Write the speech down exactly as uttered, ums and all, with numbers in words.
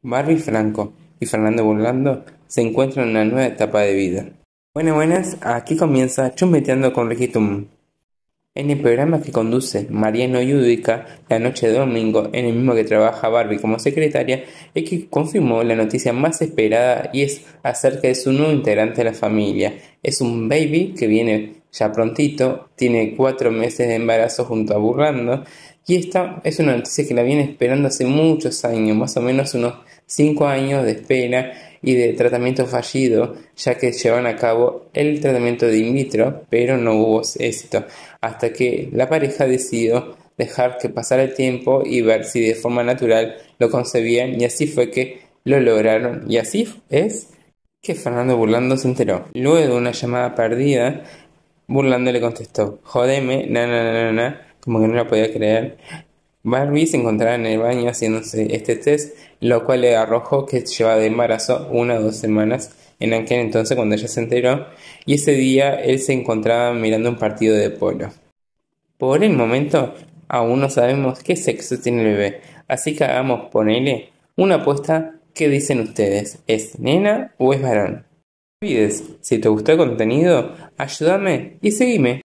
Barbie Franco y Fernando Burlando se encuentran en una nueva etapa de vida. Buenas, buenas, aquí comienza Chusmeteando con Riquitum. En el programa que conduce Mariano Yudica la noche de domingo, en el mismo que trabaja Barbie como secretaria, es que confirmó la noticia más esperada y es acerca de su nuevo integrante de la familia. Es un baby que viene ya prontito, tiene cuatro meses de embarazo junto a Burlando, y esta es una noticia que la viene esperando hace muchos años, más o menos unos cinco años de espera y de tratamiento fallido, ya que llevan a cabo el tratamiento de in vitro, pero no hubo éxito, hasta que la pareja decidió dejar que pasara el tiempo y ver si de forma natural lo concebían, y así fue que lo lograron, y así es que Fernando Burlando se enteró. Luego de una llamada perdida, Burlando le contestó: jodeme, na na na na na, como que no la podía creer. Barbie se encontraba en el baño haciéndose este test, lo cual le arrojó que llevaba de embarazo una o dos semanas en aquel entonces cuando ella se enteró, y ese día él se encontraba mirando un partido de polo. Por el momento aún no sabemos qué sexo tiene el bebé, así que hagamos, ponele, una apuesta. ¿Qué dicen ustedes? ¿Es nena o es varón? No olvides, si te gustó el contenido, ayúdame y seguime.